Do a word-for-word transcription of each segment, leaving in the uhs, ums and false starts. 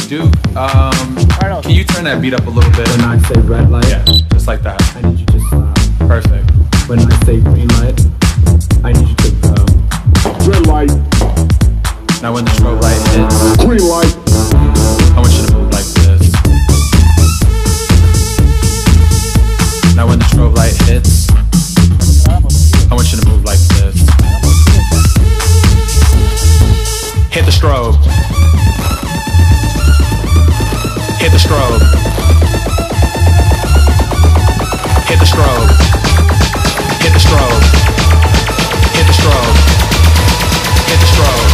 Duke, um, can you turn that beat up a little bit? When I say red light, Yeah, just like that. I need you to stop. Perfect. When I say green light, I need you to go. Red light, Now when the strobe light hits, green light, I want you to move like this. Now when the strobe light hits, I want you to move like this. Hit the strobe. Hit the strobe. Hit the strobe. Hit the strobe. Hit the strobe. Hit the strobe.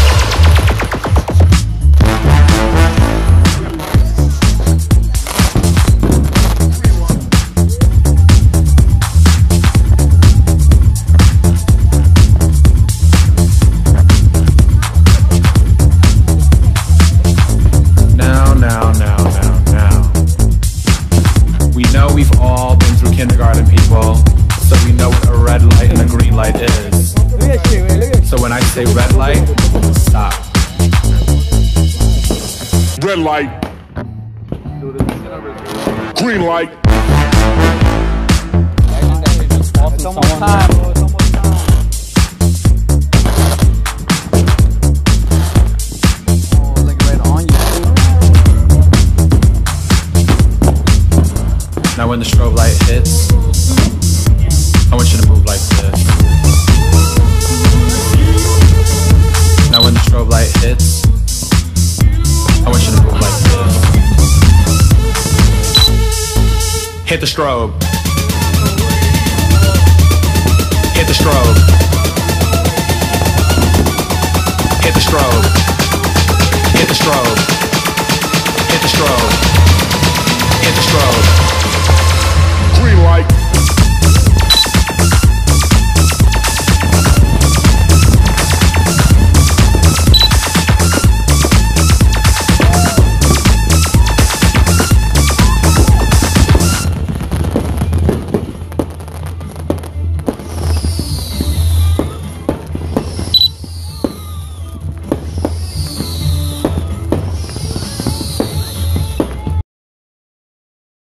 Now, now, now, now, now. We know we've all been through kindergarten, people, so we know what a red light and a green light is. So when I say red light, stop. red light, green light, It's almost time, bro. It's almost time. Oh, like right on you. Now when the strobe light hits, I want you to move like this. Now when the strobe light hits, I want you to move like this. Hit the strobe. Hit the strobe. Hit the strobe. Hit the strobe. Hit the strobe. Hit the strobe.